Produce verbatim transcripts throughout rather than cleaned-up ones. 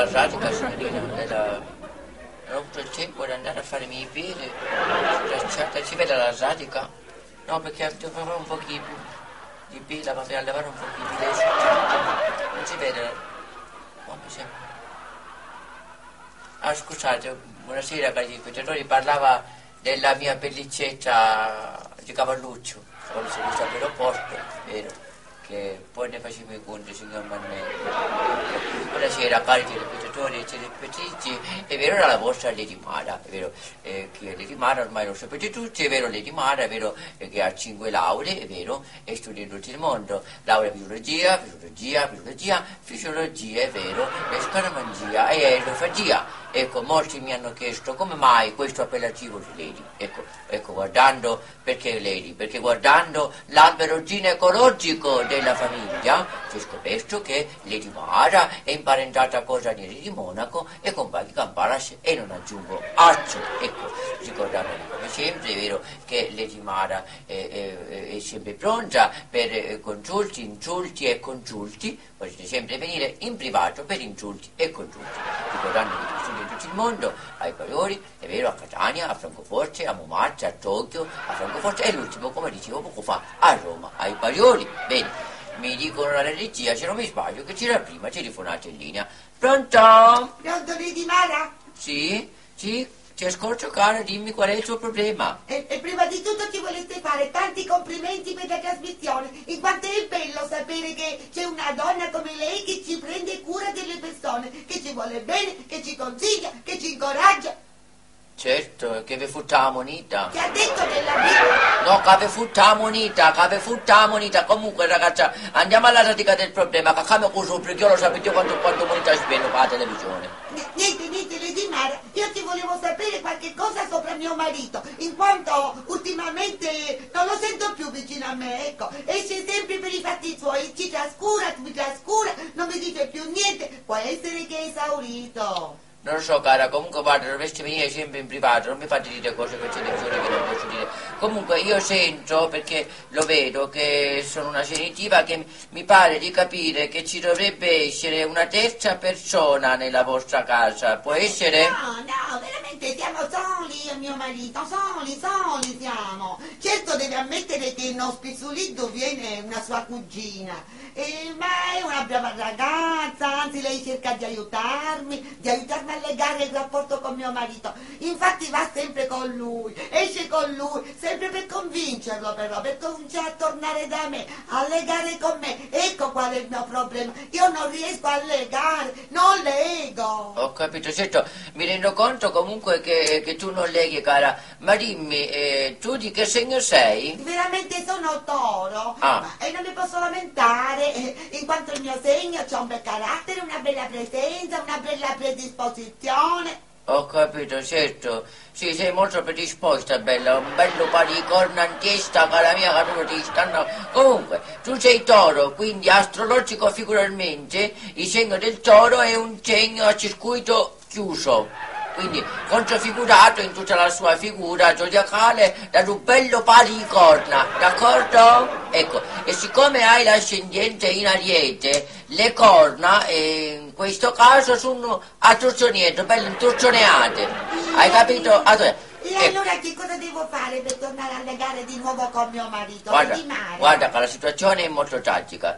radica, signorina, lei la... non ho avuto il tempo di andare a fare i miei piedi, certo, si vede la radica? No, perché devo fare un po' di, di pila, ma per levare un po' di pila, non si vede, oh, mi sembra. Ah, scusate, buonasera cari spettatori, parlava della mia pellicetta di cavalluccio, quando sono stato all'aeroporto, vero? Che poi ne facevo i conti, signor Mannelli. Buonasera, cari telespettatori e telespettatrici, è vero, era la vostra Lady Mara, è vero eh, che Lady Mara ormai lo sapete tutti, è vero, Lady Mara, è vero eh, che ha cinque lauree, è vero, e studia in tutto il mondo, laurea biologia, fisiologia, biologia, fisiologia, è vero, e scaramangia e aerofagia. Ecco, molti mi hanno chiesto come mai questo appellativo di Lady. Ecco, ecco, guardando, perché Lady? Perché guardando l'albero ginecologico della famiglia si è scoperto che Lady Mara è imparentata con Ranieri di Monaco e con Baghi Camparas e non aggiungo accio. Ecco, ricordatevi come sempre, è vero che Lady Mara è, è, è sempre pronta per eh, consulti, insulti e consulti, potete sempre venire in privato per insulti e consulti. Ricordando che ci sono in tutto il mondo, ai Parioli, è vero, a Catania, a Francoforte, a Montmartre, a Tokyo, a Francoforte e l'ultimo, come dicevo poco fa, a Roma, ai Parioli. Bene, mi dicono la regia, se non mi sbaglio, che c'era prima telefonata in linea. Pronto? Pronto, Lady Mara? Sì, sì, ti ascolto cara, dimmi qual è il tuo problema. E, e prima di tutto ci volete fare tanti complimenti per la trasmissione, in quanto è bello sapere che c'è una donna come lei che ci prende cura delle persone, che ci vuole bene, che ci consiglia, che ci incoraggia. Certo, che vi futta monita. Che ha detto nella vita? No, che vi futta monita, che vi futta monita. Comunque ragazza, andiamo alla pratica del problema, che cambia con il lo sapete quanto, quanto monita spendo per la televisione. Niente, niente, Lady Mara, io ti volevo sapere qualche cosa sopra mio marito, in quanto ultimamente non lo sento più vicino a me, ecco, esce sempre per i fatti suoi, ci trascura, mi trascura, non mi dice più niente, può essere che è esaurito. Non lo so cara, comunque guarda, dovresti venire sempre in privato, non mi fate dire cose per televisione che non posso dire. Comunque io sento, perché lo vedo, che sono una selettiva, che mi pare di capire che ci dovrebbe essere una terza persona nella vostra casa, può essere? No, no, veramente siamo soli io e mio marito, soli, soli siamo. Certo deve ammettere che in ospisulido viene una sua cugina, eh, ma è una brava ragazza, anzi lei cerca di aiutarmi, di aiutarmi a legare il rapporto con mio marito. Infatti va sempre con lui, esce con lui, sempre per convincerlo però, per cominciare a tornare da me, a legare con me. Ecco qual è il mio problema, io non riesco a legare, non lego. Ho capito, certo, mi rendo conto comunque che, che tu non leghi cara, ma dimmi, eh, tu di che segno sei? Veramente sono toro, Ah. ma, e non mi posso lamentare, eh, in quanto il mio segno c'ha un bel carattere, una bella presenza, una bella predisposizione. Ho capito, certo. Sì, sei molto predisposta, bella. Un bello pari di corna in testa, cara mia, che non ti stanno... Comunque, tu sei toro, quindi astrologico figuralmente, il segno del toro è un segno a circuito chiuso. Quindi controfigurato in tutta la sua figura zodiacale da un bello pari di corna, d'accordo? Ecco, e siccome hai l'ascendente in Ariete, le corna eh, in questo caso sono attorcioniate, belle intorcioneate, hai capito? Allora, E allora che cosa devo fare per tornare a legare di nuovo con mio marito? guarda, Lady Mara? guarda che la situazione è molto tragica.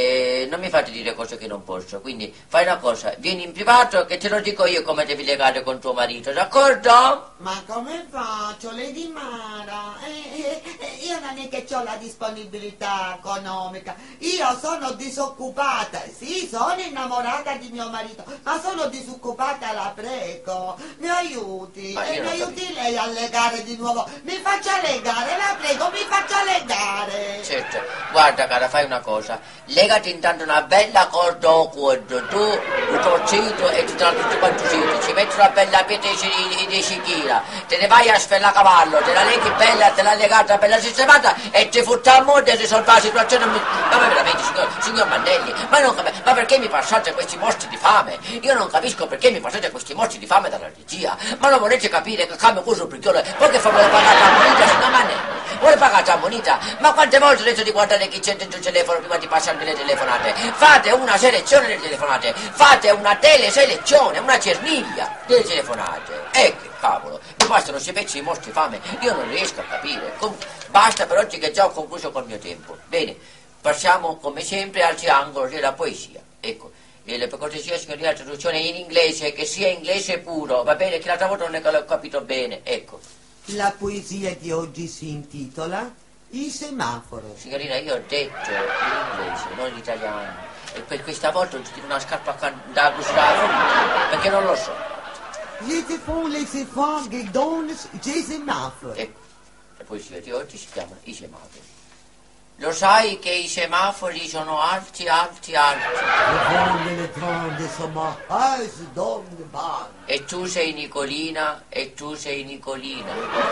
E non mi fate dire cose che non posso, quindi fai una cosa, vieni in privato che te lo dico io come devi legare con tuo marito, d'accordo? Ma come faccio, Lady Mara? Eh, eh, eh, io non è che ho la disponibilità economica, io sono disoccupata, sì, sono innamorata di mio marito, ma sono disoccupata, la prego, mi aiuti, Ma e io mi non aiuti lei a legare di nuovo, mi faccia legare, la prego, mi faccia legare. Certo, guarda cara, fai una cosa, legati intanto una bella corda awkward, tu il torcito e ti tra tutti quanti usciti, ci metti una bella pietra di, di sichira, te ne vai a sferracavallo, te la leghi bella, te la legata bella sistemata e ti futta a morte e risolva la situazione. Ma veramente, signor, signor Mannelli, ma, non, ma perché mi passate questi mostri di fame? Io non capisco perché mi passate questi mostri di fame dalla regia, ma non volete capire che cambio questo bricchiolo, poi che fa vuole pagare la moneta, signor Mannelli? Vuole pagare la moneta? Ma quante volte ho detto di guardare chi c'è dentro il telefono prima di passare delle telefonate, fate una selezione delle telefonate, fate una teleselezione, una cerniglia delle telefonate. E che cavolo, mi bastano questi pezzi di mostri fame, io non riesco a capire. Comunque, basta per oggi che già ho concluso col mio tempo. Bene, passiamo come sempre al triangolo della poesia. Ecco. E per cortesia signorina la traduzione in inglese, che sia inglese puro, va bene, che l'altra volta non ne ho capito bene, ecco. La poesia di oggi si intitola Il semaforo. Signorina, io ho detto in inglese, non in italiano, e per questa volta ho tiro una scarpa da gustare, perché non lo so. Je te font les efforts che donne i semafori. Ecco, la poesia di oggi si chiama I semafori. Lo sai che i semafori sono alti, alti, alti. Le grandi sono alti, donne vanno. E tu sei Nicolina, e tu sei Nicolina.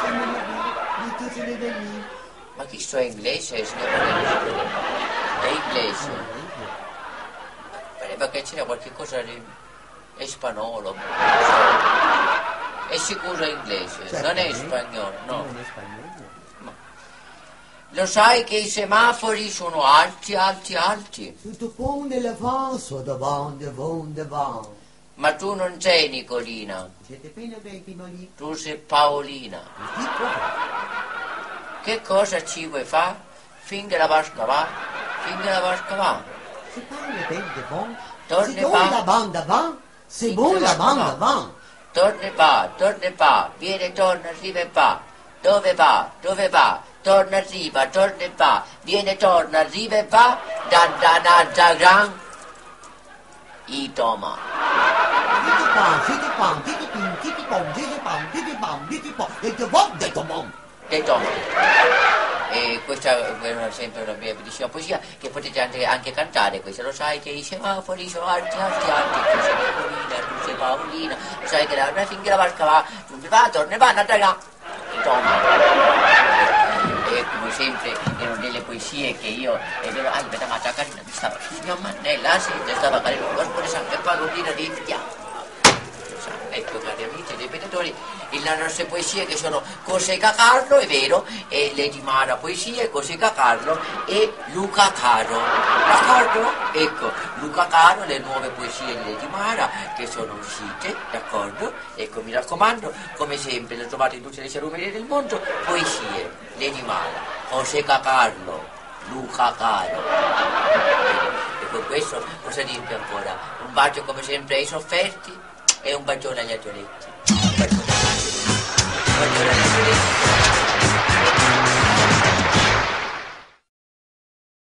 Ma chi sto è inglese, signorina? È inglese. Pareva che c'era qualche cosa di spagnolo. È sicuro inglese, non è spagnolo, no. Non è spagnolo. Lo sai che i semafori sono alti, alti, alti? Tutto pone l'avanzo davanti, davanti, davanti. Ma tu non sei Nicolina. Siete appena venti, Molì? Tu sei Paolina. Che cosa ci vuoi fare? Finché la vasca va? Finché la vasca va? Se parla ben davanti, Torne se va. vuoi davanti, davanti, se vuoi davanti, davanti. Torne va, torne va, viene, torna, arriva e va. Dove va? Dove va? Torna, arriva, torna e va. Viene, torna, arriva e va. Da da da da gran. I toma. Titi pam, titi pam, titi pim, titi pom, titi pam, titi pam, titi pom, e te pom, detto pom. E toma. E questa è sempre una mia bellissima poesia che potete anche, anche cantare. Questa lo sai che i semafori sono alti, alti, alti. Tu sei Nicolina, tu sei Paolina. Lo sai che la finché la barca va. Tu va, torna e va, andate là. E come sempre erano delle poesie che io è vero, ah, aspetta, ma carina mi stava signor Mannella, sì, stava carino, corpo di sangue, parolina di fiamma. Ecco, cari amici e spettatori, le nostre poesie che sono Coseca Carlo, è vero, e Lady Mara poesie, Coseca Carlo e Luca Caro, d'accordo? Ecco, Luca Caro, le nuove poesie di Lady Mara che sono uscite, d'accordo? Ecco, mi raccomando, come sempre, le trovate in tutte le cerumerie del mondo, poesie, Lady Mara, Coseca Carlo, Luca Caro. E con questo cosa dirvi ancora? Un bacio come sempre ai sofferti e un bacione agli angioletti. Un bacione agli angioletti.